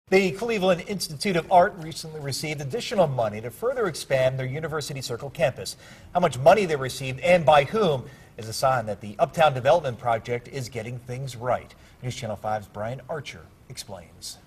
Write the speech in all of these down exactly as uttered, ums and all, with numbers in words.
The Cleveland Institute of Art recently received additional money to further expand their University Circle campus. How much money they received and by whom is a sign that the Uptown Development Project is getting things right. News Channel five's Brian Archer explains.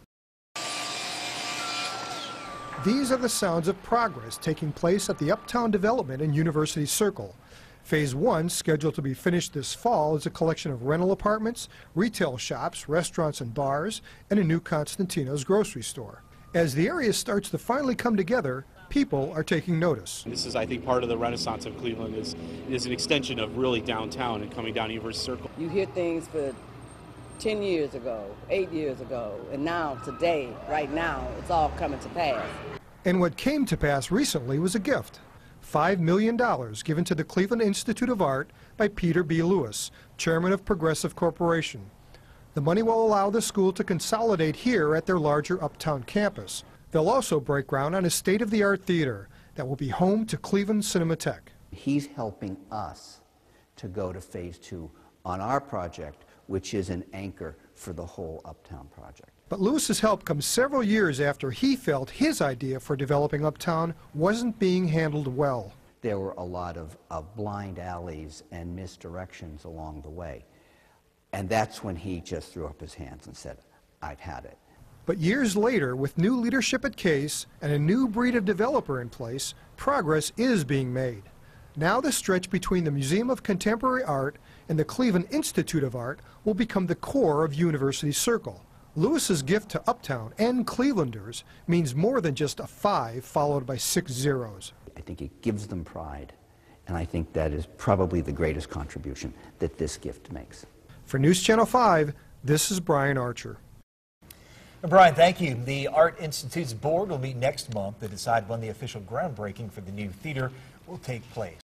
These are the sounds of progress taking place at the Uptown Development in University Circle. Phase one, scheduled to be finished this fall, is a collection of rental apartments, retail shops, restaurants and bars, and a new Constantino's grocery store. As the area starts to finally come together, people are taking notice. This is, I think, part of the renaissance of Cleveland is, is an extension of really downtown and coming down University Circle. You hear things for ten years ago, eight years ago, and now, today, right now, it's all coming to pass. And what came to pass recently was a gift. five million dollars given to the Cleveland Institute of Art by Peter B. Lewis, chairman of Progressive Corporation. The money will allow the school to consolidate here at their larger Uptown campus. They'll also break ground on a state-of-the-art theater that will be home to Cleveland Cinematheque. He's helping us to go to phase two on our project, which is an anchor for the whole Uptown project. But Lewis's help comes several years after he felt his idea for developing Uptown wasn't being handled well. There were a lot of, of blind alleys and misdirections along the way. And that's when he just threw up his hands and said, I've had it. But years later, with new leadership at Case and a new breed of developer in place, progress is being made. Now the stretch between the Museum of Contemporary Art and the Cleveland Institute of Art will become the core of University Circle. Lewis's gift to Uptown and Clevelanders means more than just a five followed by six zeros. I think it gives them pride, and I think that is probably the greatest contribution that this gift makes. For News Channel five, this is Brian Archer. Brian, thank you. The Art Institute's board will meet next month to decide when the official groundbreaking for the new theater will take place.